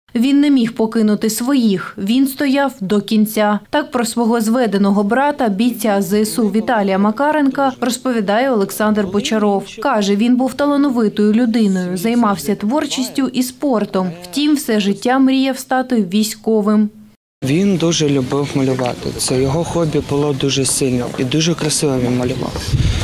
Він не міг покинути своїх, він стояв до кінця. Так про свого зведеного брата, бійця ЗСУ Віталія Макаренка, розповідає Олександр Бочаров. Каже, він був талановитою людиною, займався творчістю і спортом. Втім, все життя мріяв стати військовим. Він дуже любив малювати. Це його хобі було дуже сильно і дуже красиво він малював.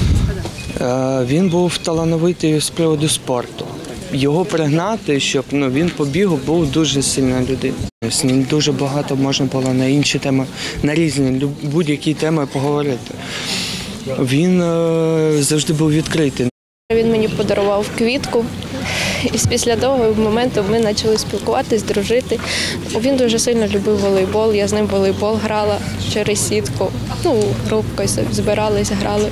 Він був талановитий з приводу спорту. Його пригнати, щоб він по бігу був дуже сильна людина. З ним дуже багато можна було на інші теми, на різні, будь-які теми поговорити. Він завжди був відкритий. Він мені подарував квітку, і після того моменту ми почали спілкуватись, дружити. Він дуже сильно любив волейбол, я з ним в волейбол грала через сітку. Групкою збирались, грали.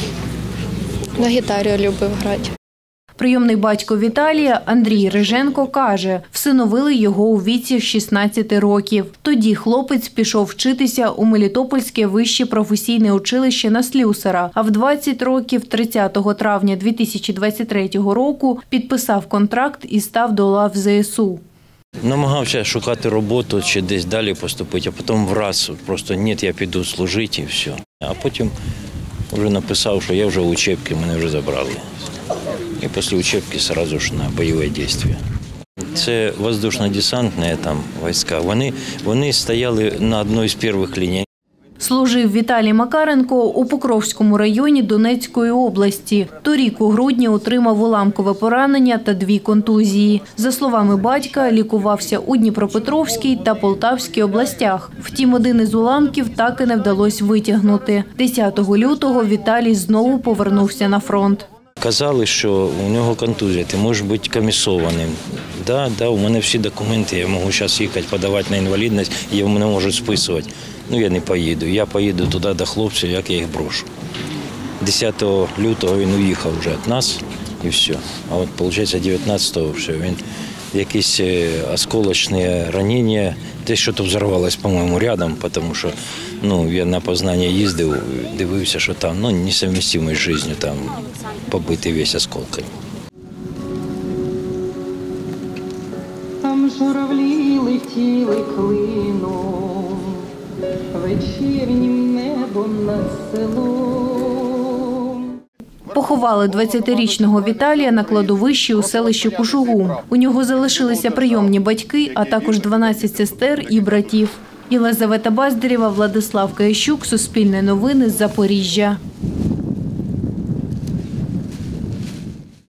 На гітарі любив грати. Прийомний батько Віталія Андрій Риженко каже, всиновили його у віці 16 років. Тоді хлопець пішов вчитися у Мелітопольське вище професійне училище на слюсара, а в 20 років 30 травня 2023 року підписав контракт і став до лав ЗСУ. Намагався шукати роботу чи десь далі поступити, а потім враз просто ні, я піду служити і все. А потім вже написав, що я вже в учебці, мене вже забрали. І після учебки одразу ж на бойові дії. Це воздушно-десантні війська. Вони стояли на одній з перших ліній. Служив Віталій Макаренко у Покровському районі Донецької області. Торік у грудні отримав уламкове поранення та 2 контузії. За словами батька, лікувався у Дніпропетровській та Полтавській областях. Втім, один із уламків так і не вдалося витягнути. 10 лютого Віталій знову повернувся на фронт. Казали, що у нього контузія, ти можеш бути комісованим. Да, у мене всі документи, я можу зараз їхати, подавати на інвалідність, і мене можуть списувати. Я не поїду. Я поїду туди до хлопців, як я їх брошу. 10 лютого він уїхав вже від нас і все. А от, виходить, 19-го все, він якісь осколочні ранення, десь щось взорвалося, по-моєму, рядом, тому що я на Познання їздив, дивився, що там несовмістимо з життю, там побитий весь осколками. Там журавлі летіли клином, вечірнім небом над селом. Поховали 20-річного Віталія на кладовищі у селищі Кушугум. У нього залишилися прийомні батьки, а також 12 сестер і братів. Єлизавета Баздарєва, Владислав Киящук, Суспільне новини, Запоріжжя.